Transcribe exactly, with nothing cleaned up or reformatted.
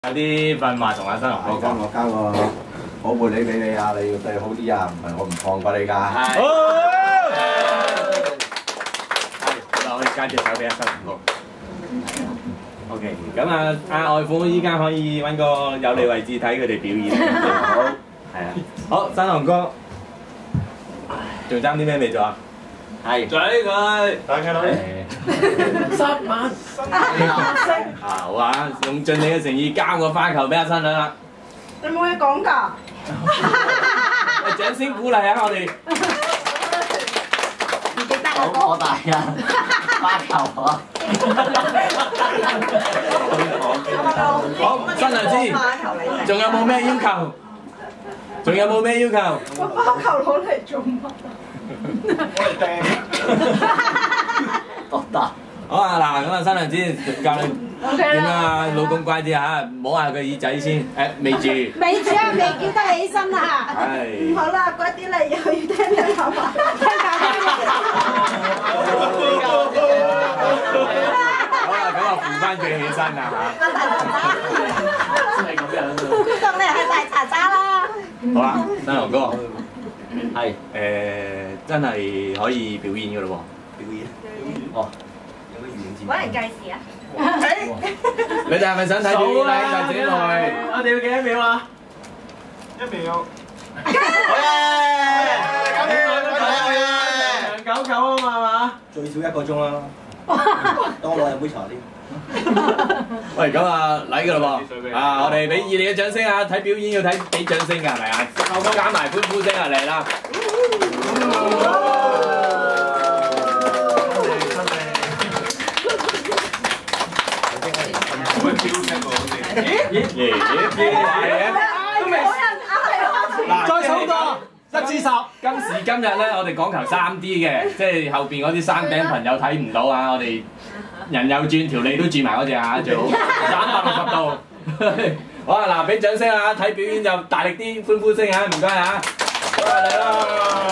有啲訓話同阿新龍哥講， 我交個好伴侶俾你啊！你要對好啲啊，唔係我唔放過你㗎。 係。係，我哋交隻手俾阿新龍哥。OK， 咁啊，阿外父依家可以揾個有利位置睇佢哋表演。好。係啊。好，新龍哥，仲爭啲咩未做啊？係。嘴佢。打佢女。十萬。好啊，用盡你嘅誠意交個花球俾阿新娘啦。 你冇嘢講㗎？ 掌聲鼓勵下我哋。 唔記得好火大啊！花球啊！ 好，新娘子，仲有冇咩要求？仲有冇咩要求？ 個花球攞嚟做乜？ 多大？ 好啊，嗱，咁啊，新娘子教你點啊，老公乖啲嚇，唔好嗌佢耳仔先，誒未住。 未住啊，未叫得起身啊！ 係。 好啦，乖啲啦，又要聽聽頭髮，聽教好啦，咁啊扶翻佢起身啦嚇。 真係咁樣。 估到你係大茶渣啦！ 好啦，新郎哥， 係誒真係可以表演㗎咯喎。 表演。哦。 揾人計時啊！ 你哋係咪想睇表演啊？兄弟姐妹， 我哋要幾多秒啊？ 一秒。 長久久啊嘛係嘛？ 最少一個鐘啦。當我攞飲杯茶添。 喂，咁啊嚟㗎咯喎！啊，我哋俾熱烈嘅掌聲啊！睇表演要睇俾掌聲㗎，係咪啊？加埋歡呼聲啊！嚟啦！咦咦咦係嘅， 都未冇人嗌。 再數過一至十。今時今日咧，我哋講求三 D 嘅，即係後邊嗰啲生頂朋友睇唔到啊！我哋人又轉，條脷都轉埋嗰隻啊，最好三百六十度。好啊，嗱，俾掌聲啊！睇表演就大力啲歡呼聲啊！唔該啊！嚟啦！